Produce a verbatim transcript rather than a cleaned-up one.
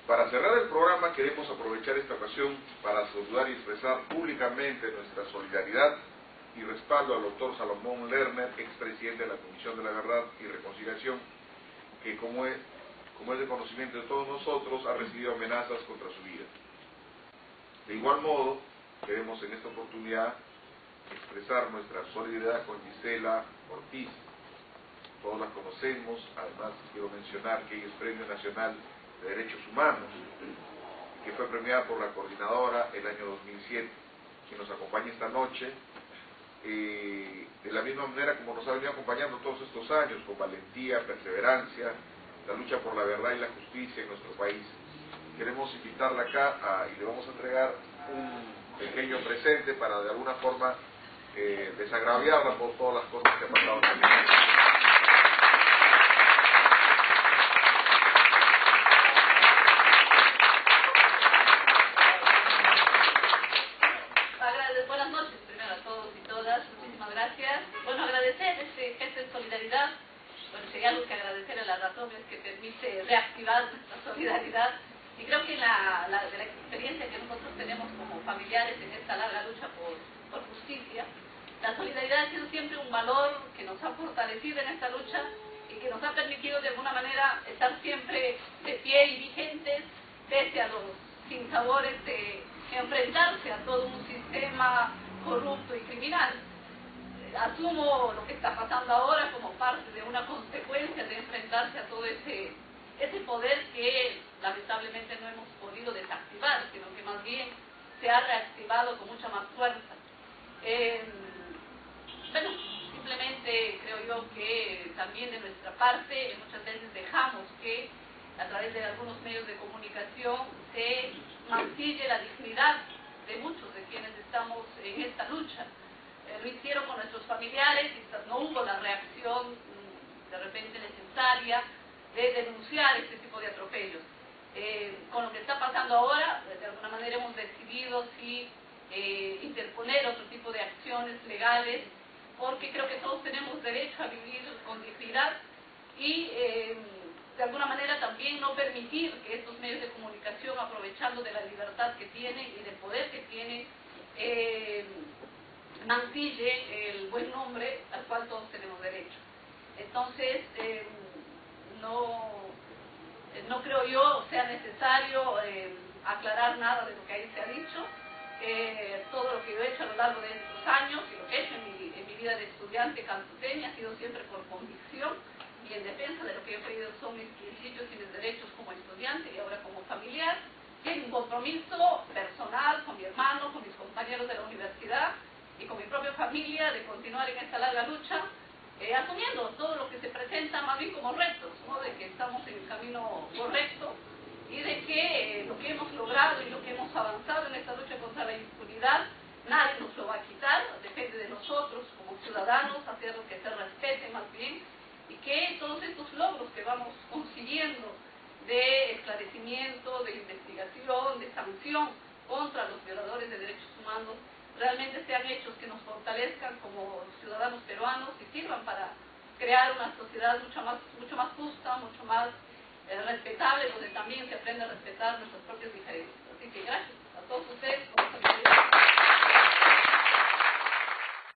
Para cerrar el programa queremos aprovechar esta ocasión para saludar y expresar públicamente nuestra solidaridad y respaldo al doctor Salomón Lerner, expresidente de la Comisión de la Verdad y Reconciliación, que como es, como es de conocimiento de todos nosotros, ha recibido amenazas contra su vida. De igual modo, queremos en esta oportunidad expresar nuestra solidaridad con Gisela Ortiz. Todos la conocemos, además quiero mencionar que ella es Premio Nacional de Derechos Humanos, que fue premiada por la Coordinadora el año dos mil siete, quien nos acompaña esta noche, eh, de la misma manera como nos ha venido acompañando todos estos años, con valentía, perseverancia, la lucha por la verdad y la justicia en nuestro país. Queremos invitarla acá a, y le vamos a entregar un pequeño presente para de alguna forma eh, desagraviarla por todas las cosas que ha pasado en el país. Buenas noches primero a todos y todas, muchísimas gracias. Bueno, agradecer este gesto de solidaridad. Bueno, sería algo que agradecer a las razones que permite reactivar nuestra solidaridad. Y creo que la, la, de la experiencia que nosotros tenemos como familiares en esta larga lucha por, por justicia, la solidaridad ha sido siempre un valor que nos ha fortalecido en esta lucha y que nos ha permitido de alguna manera estar siempre de pie y vigentes pese a los sinsabores de enfrentarse a todo un sistema corrupto y criminal. Asumo lo que está pasando ahora como parte de una consecuencia de enfrentarse a todo ese, ese poder que lamentablemente no hemos podido desactivar, sino que más bien se ha reactivado con mucha más fuerza. Eh, bueno, simplemente creo yo que también de nuestra parte muchas veces dejamos que a través de algunos medios de comunicación se mancille la dignidad de muchos de quienes estamos en esta lucha. Eh, lo hicieron con nuestros familiares, quizás no hubo la reacción mmm, de repente necesaria de denunciar este tipo de atropellos. Eh, con lo que está pasando ahora, de alguna manera hemos decidido sí eh, interponer otro tipo de acciones legales, porque creo que todos tenemos derecho a vivir con dignidad y eh, de alguna manera también no permitir que estos medios de comunicación, aprovechando de la libertad que tienen y del poder que tienen, eh, mancille el buen nombre al cual todos tenemos derecho. Entonces, eh, no, no creo yo sea necesario eh, aclarar nada de lo que ahí se ha dicho. Eh, todo lo que yo he hecho a lo largo de estos años y lo que he hecho en mi, en mi vida de estudiante cantuteña ha sido siempre por convicción y en defensa de lo que yo he creído son mis principios y mis derechos como estudiante y ahora como familiar, y hay un compromiso personal con mi hermano, con mis compañeros de la universidad y con mi propia familia de continuar en esta larga lucha, eh, asumiendo todo lo que se presenta más bien como retos, ¿no? De que estamos en el camino correcto y de que eh, lo que hemos logrado y lo que hemos avanzado en esta lucha contra la impunidad, nadie nos lo va a quitar, depende de nosotros como ciudadanos, hacer lo que se respete más bien, y que todos estos logros que vamos consiguiendo de esclarecimiento, de investigación, de sanción contra los violadores de derechos humanos, realmente sean hechos que nos fortalezcan como ciudadanos peruanos y sirvan para crear una sociedad mucho más, mucho más justa, mucho más eh, respetable, donde también se aprende a respetar nuestras propias diferencias. Así que gracias a todos ustedes por su solidaridad.